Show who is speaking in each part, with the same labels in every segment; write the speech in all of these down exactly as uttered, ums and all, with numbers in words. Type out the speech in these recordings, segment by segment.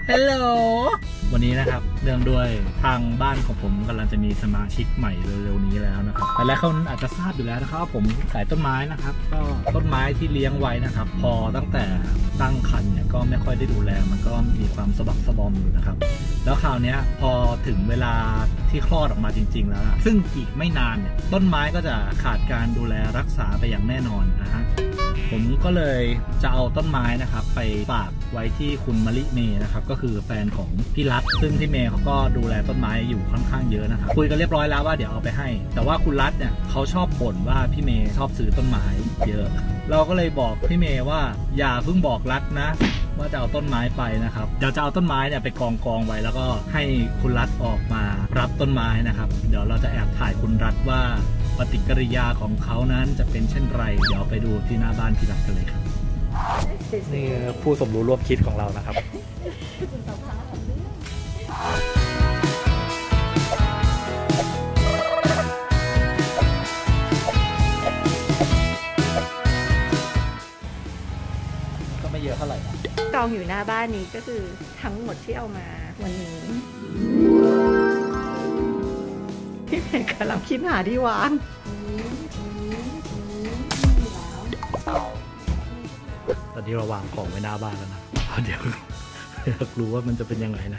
Speaker 1: ฮัลโหลวันนี้นะครับเนื่องด้วยทางบ้านของผมกำลังจะมีสมาชิกใหม่เร็วๆนี้แล้วนะครับแต่แล้วคนอาจจะทราบอยู่แล้วนะครับผมขายต้นไม้นะครับก็ต้นไม้ที่เลี้ยงไว้นะครับพอตั้งแต่ตั้งครรภ์เนี่ยก็ไม่ค่อยได้ดูแลมันก็มีความสะบักสะบอมอยู่นะครับแล้วคราวนี้พอถึงเวลาที่คลอดออกมาจริงๆแล้วซึ่งอีกไม่นานเนี่ยต้นไม้ก็จะขาดการดูแลรักษาไปอย่างแน่นอนนะฮะผมก็เลยจะเอาต้นไม้นะครับไปฝากไว้ที่คุณมะลิเมย์นะครับก็คือแฟนของพี่รัฐซึ่งพี่เมย์เขาก็ดูแลต้นไม้อยู่ค่อนข้างเยอะนะครับคุยกันเรียบร้อยแล้วว่าเดี๋ยวเอาไปให้แต่ว่าคุณรัฐเนี่ยเขาชอบบ่นว่าพี่เมย์ชอบซื้อต้นไม้เยอะเราก็เลยบอกพี่เมย์ว่าอย่าเพิ่งบอกรัฐนะว่าจะเอาต้นไม้ไปนะครับเดี๋ยวจะเอาต้นไม้เนี่ยไปกองกองไว้แล้วก็ให้คุณรัฐออกมารับต้นไม้นะครับเดี๋ยวเราจะแอบถ่ายคุณรัฐว่าปฏิกิริยาของเขานั้นจะเป็นเช่นไรเดี๋ยวไปดูที่หน้าบ้านพี่รัฐกันเลยครับนี่ผู้สมรู้ร่วมคิดของเรานะครับก็ไม่เยอะเท่าไหร่นะ
Speaker 2: กองอยู่หน้าบ้านนี้ก็คือทั้งหมดที่เอามาวันนี้พี่เพนกำลังคิดหาที่วาง
Speaker 1: ตอนนี้เราวางของไว้หน้าบ้านแล้วนะเดี๋ยวอยากรู้ว่ามันจะเป็นยังไงนะ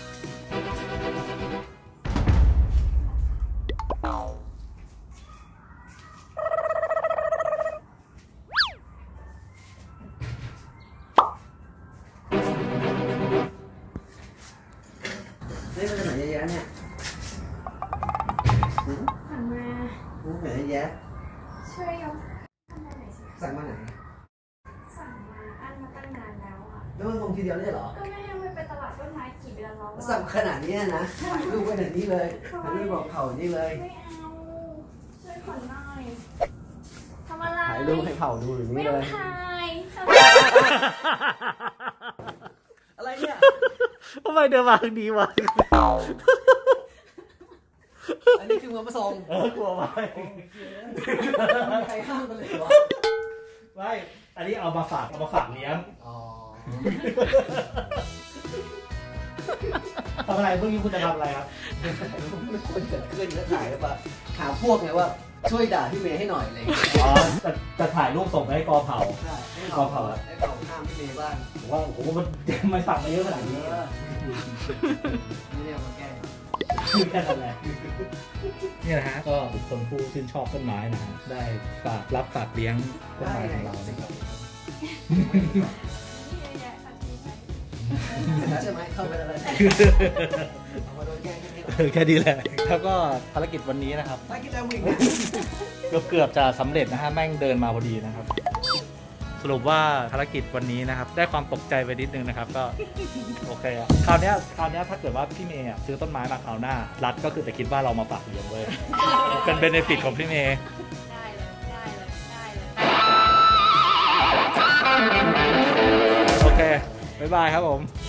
Speaker 3: นี่มันไหนเยอะๆเนี่ย
Speaker 2: สั่งมา
Speaker 3: ไหนเยอะ
Speaker 2: ช่วยยกทำอะไรสิ
Speaker 3: สั่งมาไหน
Speaker 2: สั่งมาอันมาตั้งนานแล้วอ่ะ
Speaker 3: แล้วมันลงทีเดียวได้เหรอ
Speaker 2: ก็ไม่ให้มันไปตลาดต้นไม้กี่เดือนแล้ว
Speaker 3: สั่งขนาดนี้นะถ่ายรูปไว้แบบนี้เลยถ่ายรูปบอกเขานี่เลย
Speaker 2: ไม่เอาช่วยขนหน่อยทำอะไร
Speaker 3: ถ่ายรูปให้เผาดูอย่างนี้เลย
Speaker 2: ไม่ถ่าย
Speaker 3: อะไรเนี่ย
Speaker 1: ทำไมเดินมาทางนี้วะ
Speaker 3: อันนี้คือมือผสม
Speaker 1: เออกลัวไป
Speaker 3: ใครห้ามกันเลยวะ
Speaker 1: ไม่อันนี้เอามาฝากเอามาฝากเลี้ยง
Speaker 3: อ๋อ
Speaker 1: ทำอะไรเมื่อกี้คุณจะทำอะไรครับ
Speaker 3: ไม่ควรเกิดขึ้นแล้วถ่ายแล้วปะหาพวกไงว่าช่วยด่าพี่เมย์ให้หน่อยอะไรอย่างเงี้ย
Speaker 1: อ๋อจะจะถ่ายรูปส่งไปให้กอเผา
Speaker 3: ให้กอเผาให้เผาห้ามพี่เมย์บ้าง
Speaker 1: ผมว่าโอ้โหมันมันสั่งมาเยอะขนาดนี้
Speaker 3: นี่เรียกว่าแก้
Speaker 1: แค่นั้นแหละนี่นะฮะก็บุคคลผู้ชื่นชอบต้นไม้นะฮะได้ฝากรับฝากเลี้ยงต้นไม้ของเรานะครับ
Speaker 3: ใช่ไหมเข้าไปอะไรเอามาโดนแก้
Speaker 1: แค่ดีแหละแล้วก็ภารกิจวันนี้นะครับ
Speaker 3: ภารกิจแล้วมึง
Speaker 1: เกือบเกือบจะสำเร็จนะฮะแม่งเดินมาพอดีนะครับสรุปว่าภารกิจวันนี้นะครับได้ความตกใจไปนิดนึงนะครับก็โอเคอะคราวนี้คราวนี้ถ้าเกิดว่าพี่เมย์ซื้อต้นไม้มาคราวหน้ารัฐก็คือจะคิดว่าเรามาฝากเลี้ยงเลยเป็นเบเนฟิตของพี่เมย์
Speaker 2: ได้เลยได้เลยได้เลย
Speaker 1: โอเคบ๊ายบายครับผม